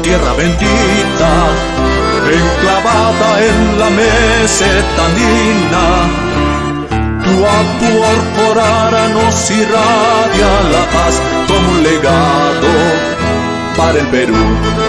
tierra bendita, enclavada en la meseta andina. Tu actuar por Ara nos irradia la paz como un legado para el Perú.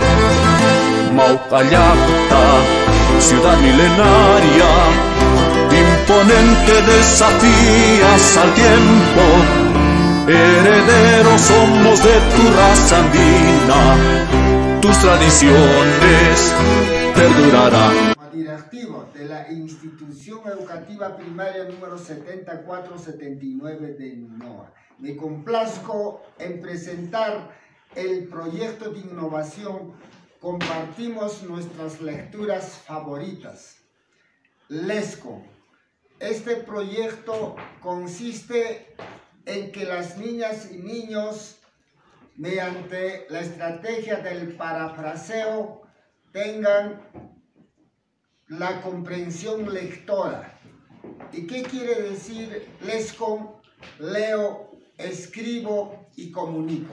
Maucallacta, ciudad milenaria, imponente desafías al tiempo. Herederos somos de tu raza andina, tus tradiciones perdurarán. Directivo de la Institución Educativa Primaria número 7479 de NOA. Me complazco en presentar el proyecto de innovación. Compartimos nuestras lecturas favoritas. Lesco. Este proyecto consiste en que las niñas y niños, mediante la estrategia del parafraseo, tengan la comprensión lectora. ¿Y qué quiere decir Lesco? Leo, escribo y comunico.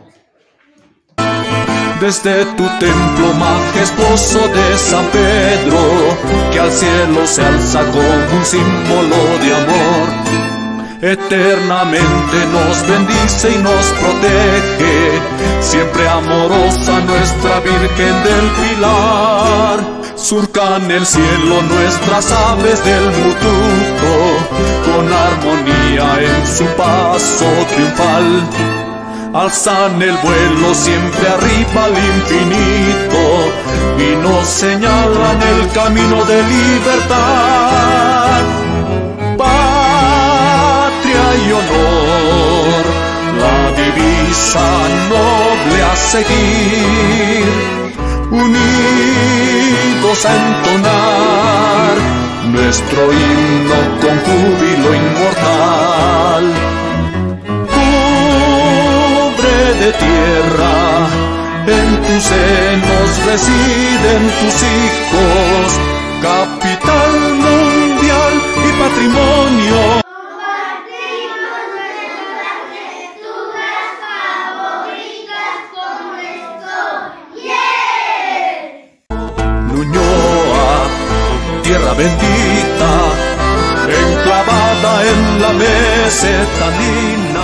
Desde tu templo majestuoso de San Pedro, que al cielo se alza como un símbolo de amor, eternamente nos bendice y nos protege, siempre amorosa nuestra Virgen del Pilar. Surcan el cielo nuestras aves del mututo, con armonía en su paso triunfal. Alzan el vuelo siempre arriba al infinito y nos señalan el camino de libertad. Patria y honor, la divisa noble a seguir, unidos a entonar nuestro himno con júbilo inmortal. De tierra, en tus senos residen tus hijos, capital mundial y patrimonio. Compartimos nuestras lecturas favoritas con esto. Ñuñoa, tierra bendita, enclavada en la meseta andina.